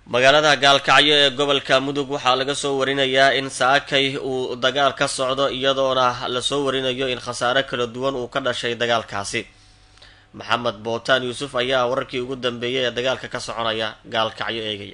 magaalada gaalkacyo ee gobolka mudug waxaa laga soo warinayaa in saakay uu dagaal ka socdo iyadoona lasoo warinayo in khasaare kala duwan uu ka dhashay dagaalkaasi. maxamed bootaan yuusuf ayaa wararkii ugu dambeeyay ee dagaalka ka soconaya gaalkacyo eegaya.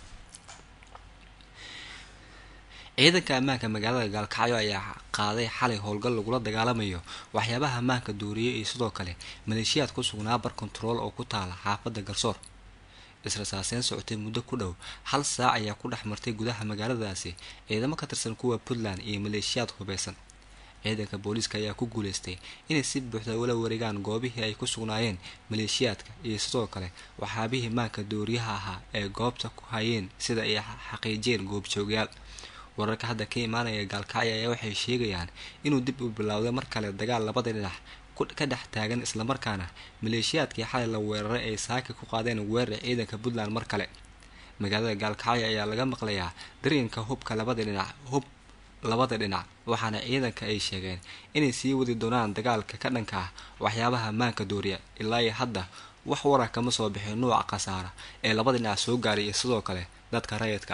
ciidanka ammaanka magaalada gaalkacyo ayaa qaaday xalay howlgal lagula dagaalamayo waxyaabaha ammaanka dooriyay iyo sidoo kale maleeshiyaad ku sugnaa bar kontarool oo ku taala xaafadda garsoor. israsaaseyn socotay muddo ku dhow hal saac ayaa ku dhex martay gudaha magaaladaasi ciidamo ka tirsan kuwa Puntland iyo maleeshiyaad hubeysan. ciidanka booliiska ayaa ku guuleystay inay si buuxda ula wareegaan goobihii ay ku sugnaayeen maleeshiyaadka iyo sidoo kale waxyaabihii maanka dooriyaha ahaa ee goobta ku hayeen sida ay xaqiijiyeen goobjoogayaal. wararka hadda ka imaanaya gaalkacyo ayaa waxay sheegayaan inuu dib u bilowday mar kale dagaal labada dhinac ka dhex taagan islamarkaana maleeshiyaadkii xalay la weeraray ay saaka ku qaadeen weerar ciidanka Puntland mar kale. magaalada gaalkacyo ayaa laga maqlayaa dareenka hubka labada dhinac waxaana ciidanka ay sheegeen inay sii wadi doonaan dagaalka ka dhanka ah waxyaabaha maanka dooriya. ilaa iyo hadda wax warar kama soo bixin nooca khasaara ee labada dhinac soo gaaray iyo sidoo kale dadka rayidka.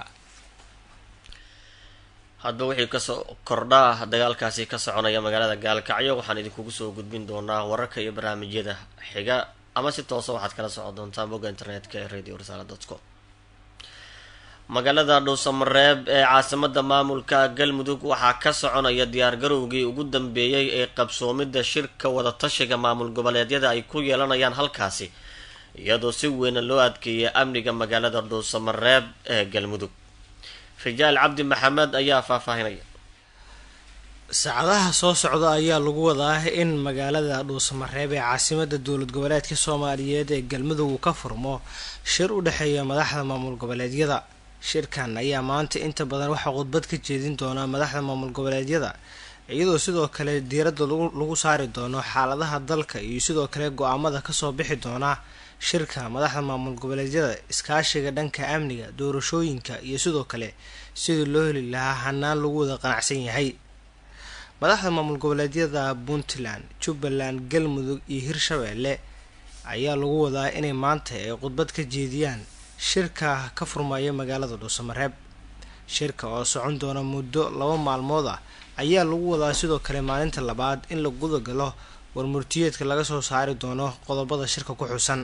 hadba wixii kasoo kordhaa dagaalkaasi ka soconaya magaalada gaalkacyo waxaan idinkugu soo gudbin doonaa wararka iyo barnaamijyada xiga ama si toosa waxaad kala socon doontaan bogga internetka ee radio.com. magaalada dhuusamareeb ee caasimada maamulka galmudug waxaa ka soconaya diyaargarowgii ugu dambeeyay ee qabsoomida shirka wadatashiga maamul goboleedyada ay ku yeelanayaan halkaasi iyadoo si weyn loo adkeeyay amniga magaalada dhuusamareeb ee galmudug. rijaal cabdi maxamed ayaa faahfaahinaya. saacadaha soo socda ayaa lagu wadaa in magaalada dhuusamareeb ee caasimada dowlad goboleedka Soomaaliyeed ee galmudug uu ka furmo shir u dhaxeeya madaxda maamul goboleedyada. shirkan ayaa maanta inta badan waxa khudbad ka jeedin doona madaxda maamul goboleedyada iyadoo sidoo kale diiradda lagu saari doono xaaladaha dalka iyo sidoo kale go'aamada ka soo bixi doona shirka madaxda maamul goboleedyada, iskaashiga dhanka amniga, doorashooyinka iyo sidoo kale sidii loo heli lahaa hanaan lagu wada qanacsan yahay. madaxda maamul goboleedyada Puntland, Jubbaland, Galmudug iyo Hirshabelle ayaa lagu wadaa inay maanta ay khudbad ka jeediyaan shirka ka furmaya magaalada dhuusamareeb. shirka oo socon doona muddo 2 maalmood ah ayaa lagu wadaa sidoo kale maalinta labaad in la guda galo warmurtiyeedka laga soo saari doono qodobada shirka ku xusan.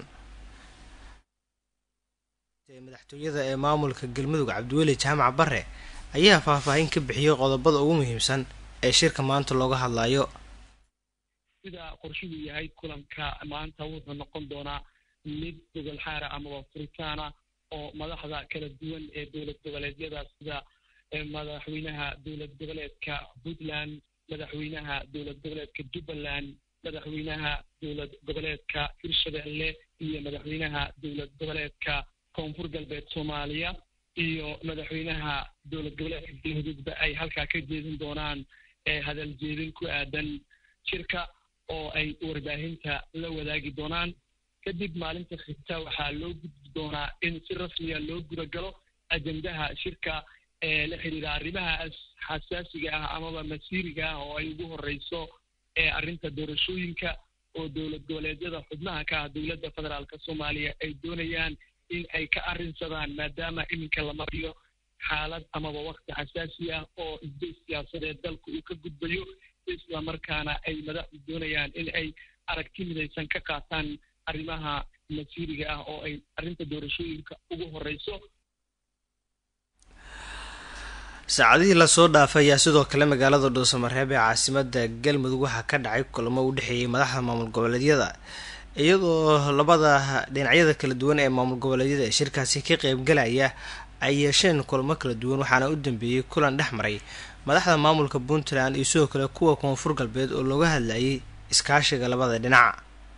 madaxtooyada ee maamulka galmudug Cabdiweli Jaamac Barre ayaa faahfaahin ka bixiyay qodobada ugu muhiimsan ee shirka maanta looga hadlayo. sida qorshuhu yahay kulanka maanta wuxuu noqon doonaa mid gobol xaara ama furitaana oo madaxda kala duwan ee dowlad goboleedyada sida madaxweynaha dowlad goboleedka Puntland, madaxweynaha dowlad goboleedka Jubbaland, madaxweynaha dowlad goboleedka Hirshabelle iyo madaxweynaha dowlad goboleedka koonfur galbeed Soomaaliya iyo madaxweynaha dowlad goboleedka galmudugba ay halkaa ka jeedin doonaan hadal jeedin ku aadan shirka oo ay warbaahinta la wadaagi doonaan. kadib maalinta xigta waxaa loo gudbi doonaa in si rasmiya loo gudagalo ajendaha shirka la xiriira arrimaha xasaasiga ah amaba masiiriga ah oo ay ugu horeyso arrinta doorashooyinka oo dowlad goboleedyada xubnaha ka ah dowladda federaalka Soomaaliya ay doonayaan in ay ka arrinsadaan maadaama iminka la mariyo xaalad amaba waqti xasaasi ah oo isbeddel siyaasadeed dalku uu ka gudbayo isla markaana ay madaxdu doonayaan in ay aragti midaysan ka qaataan arrimaha masiiriga ah oo ay arrinta doorashooyinka ugu horeyso. saacadihii la soo dhaafay ayaa sidoo kale magaalada dhuusamareeb ee caasimada galmudug waxaa ka dhacay kulamo u dhexeeyay madaxda maamul goboleedyada iyadoo labada dhinacyada kala duwan ee maamul goboleedyada ee shirkaasi ka qaybgalaya ay yeesheen kulamo kala duwan waxaana u dambeeyay kulan dhex maray madaxda maamulka Puntland iyo sidoo kale kuwa koonfur galbeed oo looga hadlayay iskaashiga labada dhinac.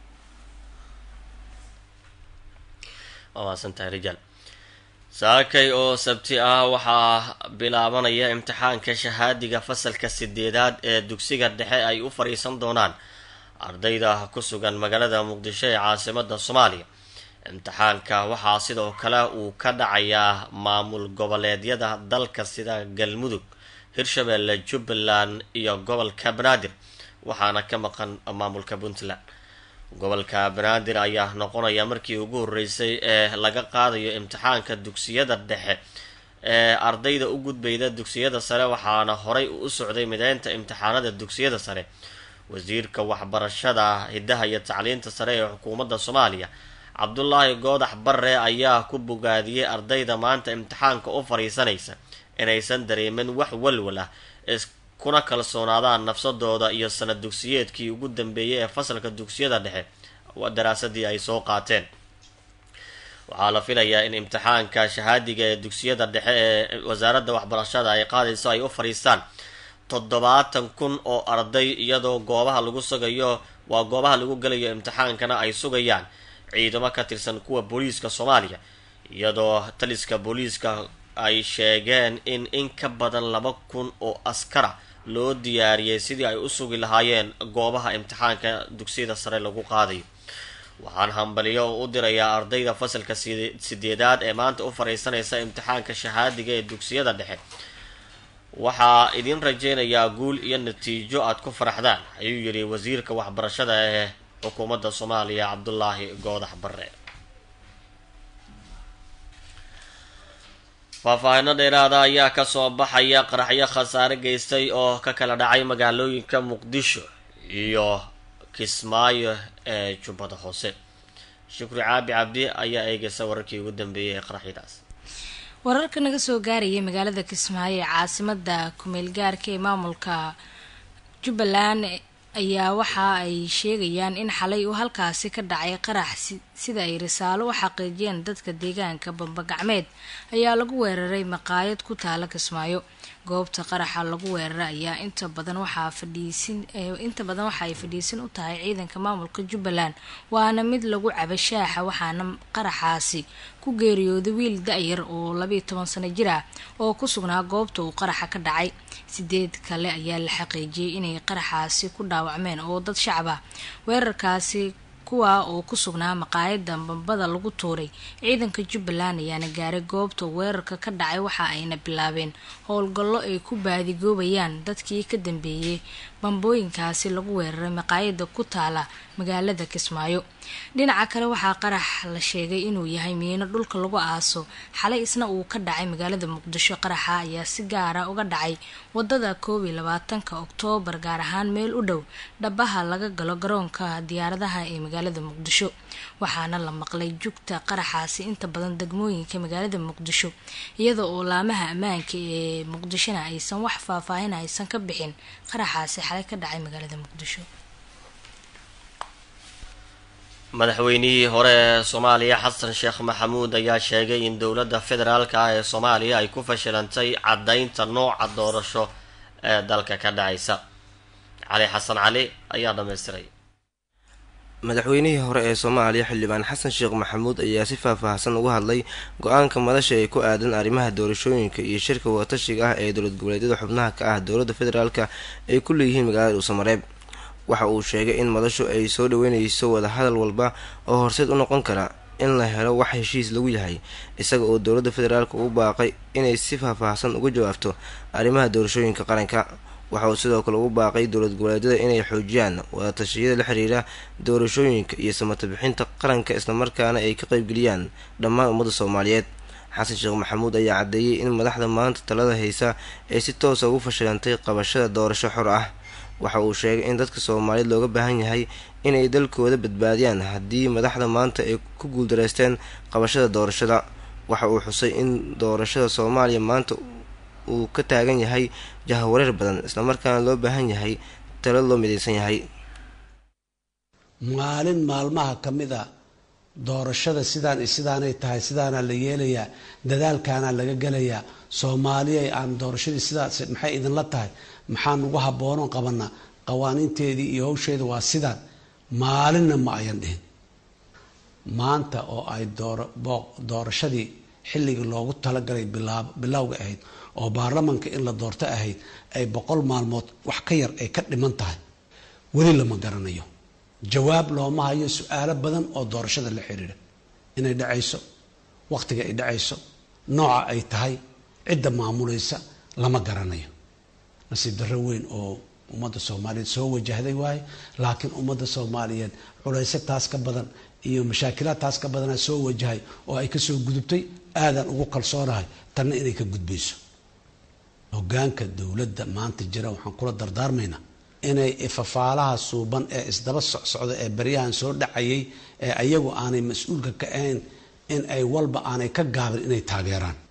rijaal saakay oo sabti ah waxaa bilaabanaya imtixaanka shahaadiga fasalka 8aad ee dugsiga dhexe ay u fariisan doonaan ardayda ku sugan magaalada muqdisho ee caasimada Soomaaliya. imtixaanka waxaa sidoo kale uu ka dhacayaa maamul goboleedyada dalka sida Galmudug, Hirshabelle, Jubbaland iyo gobolka Banaadir waxaana ka maqan maamulka Puntland. gobolka banaadir ayaa noqonaya markii ugu horeysay ee laga qaadayo imtixaanka dugsiyada dhexe ee ardayda u gudbayda dugsiyada sare, waxaana horay u socday mideynta imtixaanada dugsiyada sare. wasiirka waxbarashada hidaha iyo tacliinta sare ee xukuumadda Soomaaliya Cabdullaahi Goodax Barre ayaa ku bogaadiyey ardayda maanta imtixaanka u fariisanaysa inaysan dareemin wax walwal ah, kuna kalsoonaadaan nafsadooda iyo sanad dugsiyeedkii ugu dambeeyay ee fasalka dugsiyada dhexe daraasadii ay soo qaateen. waxaa la filayaa in imtixaanka shahaadiga ee dugsiyada dhexe ee wasaaradda waxbarashada ay qaadayso ay u fariistaan 70,000 oo arday, iyadoo goobaha lagu galayo imtixaankana ay sugayaan ciidamo ka tirsan kuwa booliiska Soomaaliya, iyadoo taliska booliiska ay sheegeen in ka badan 2,000 oo askara loo diyaariyay sidii ay u sugi lahaayeen goobaha imtixaanka dugsiyada sare lagu qaadayo. waxaan hambaliyo u dirayaa ardayda fasalka 8aad ee maanta u fariisanaysa imtixaanka shahaadiga ee dugsiyada dhexe. waxaa idin rajeynayaa guul iyo natiijo aad ku faraxdaan, ayuu yiri wasiirka waxbarashada ee xukuumadda Soomaaliya Cabdullaahi Goodax Barre. faahfaahinno dheeraada ayaa kasoo baxaya qaraxyo khasaare geystay oo ka kala dhacay magaalooyinka Muqdisho iyo Kismaayo ee Jubbada Hoose. Shukri Caabi Cabdi ayaa eegaysa wararkii ugu dambeeyay ee qaraxyadaas. wararka naga soo gaarayay magaalada Kismaayo ee caasimada kumeel gaarka ee maamulka Jubbaland ayaa waxa ay sheegayaan in xalay uu halkaasi ka dhacay qarax sida ay risaalo u xaqiijiyeen dadka deegaanka Bambagacmeed ayaa lagu weeraray maqaayad ku taala Kismaayo. goobta qaraxa lagu weeraray ayaa inta badan waxa ay fadhiisin u tahay ciidanka maamulka Jubbaland, waana mid lagu cabashaaxa, waxaana qaraxaasi ku geeriyooday wiil da'yar oo 12 sano jir ah oo ku sugnaa goobta uu qaraxa ka dhacay. 8 kale ayaa la xaqiijiyay inay qaraxaasi ku dhaawacmeen oo dad shacab ah. weerarkaasi kuwa oo ku sugnaa maqaayada bambada lagu tuuray. ciidanka Jubbaland ayaana gaaray goobta weerarka ka dhacay, waxa ayna bilaabeen howlgallo ay ku baadigoobayaan dadkii ka dambeeyay bambooyinkaasi lagu weeraray maqaayada ku taala magaalada Kismaayo. dhinaca kale waxaa qarax la sheegay inuu yahay miino dhulka lagu aaso xalay isna uu ka dhacay magaalada Muqdisho. qaraxa ayaa si gaar ah uga dhacay wadada 21 Oktoobar, gaar ahaan meel u dhow dhabaha laga galo garoonka diyaaradaha ee magaalada Muqdisho. waxaana la maqlay jugta qaraxaasi inta badan degmooyinka magaalada Muqdisho, iyadoo oo laamaha ammaanka ee Muqdishona aysan wax faahfaahin aysan ka bixin qaraxaasi xalay ka dhacay magaalada Muqdisho. madaxweynihii hore ee Soomaaliya Xasan Sheekh Maxamuud ayaa sheegay in dowladda federaalka ah ee Soomaaliya ay ku fashilantay cadaynta nooca doorasho ee dalka ka dhacaysa. Cali Xasan Cali ayaa dhameystiray. madaxweynihii hore ee Soomaaliya xildhibaan Xasan Sheekh Maxamuud ayaa si faahfaahsan uga hadlay go-aanka madasha ee ku aadan arrimaha doorashooyinka iyo shirka wadatashiga ah ee dowlad goboleedyada xubnaha ka ah dowladda federaalka ay ku leeyihiin magaalada Dhuusamareeb. waxa uu sheegay in madashu ay soo dhaweynayso wadahadal walba oo horseed u noqon kara in la helo wax heshiis lagu yahay, isaga oo dowladda federaalka ugu baaqay inay si faahfaahsan uga jawaabto arrimaha doorashooyinka qaranka. waxa uu sidoo kale ugu baaqay dowlad goboleedyada inay xoojiyaan wadatashyada la xiriira doorashooyinka iyo samata bixinta qaranka, islamarkaana ay ka qaybgeliyaan dhammaan ummadda Soomaaliyeed. Xasan Sheekh Maxamuud ayaa caddeeyay in madaxda maanta talada haysa ay si toos ah ugu fashilantay qabashada doorasho xor ah. waxa uu sheegay in dadka Soomaaliyeed looga baahan yahay inay dalkooda badbaadiyaan haddii madaxda maanta ay ku guuldareysteen qabashada doorashada. waxa uu xusay in doorashada Soomaaliya maanta uu ka taagan yahay jahawareer badan, islamarkaana loo baahan yahay talo loo midaysan yahay. maalin maalmaha ka mid a doorashada sidaanay tahay, sidaana la yeelayaa, dadaalkaana laga gelayaa. Soomaaliya aan doorashadii sidaas maxay idinla tahay, maxaan ugu habboonon qabanaa, qawaaniinteedii iyo hawsheeda waa sidaan. maalinna ma ayan dhihin. maanta oo ay doorashadii xilligii loogu talagalay bilowga ahayd oo baarlamanka in la doorto ahayd ay 100 maalmood wax ka yar ay ka dhiman tahay, weli lama garanayo. jawaab looma hayo su-aalo badan oo doorashada la xiriira, inay dhacayso, waqtiga ay dhacayso, nooca ay tahay, cidda maamulaysa lama garanayo. nasiib darro weyn oo ummadda soomaaliyeed soo wajahday waaye laakiin ummadda soomaaliyeed culayso taas ka badan iyo mashaakilaad taas ka badana soo wajahay oo ay kasoo gudubtay aadan ugu kalsoonahay tanna inay ka gudbayso hogaanka dowladda maanta jira waxaan kula dardaarmaynaa inay ifafaalaha suuban ee isdaba socda ee baryahan soo dhacayay ee ayagu aanay mas-uulka ka ahayn in ay walba aanay ka gaabin inay taageeraan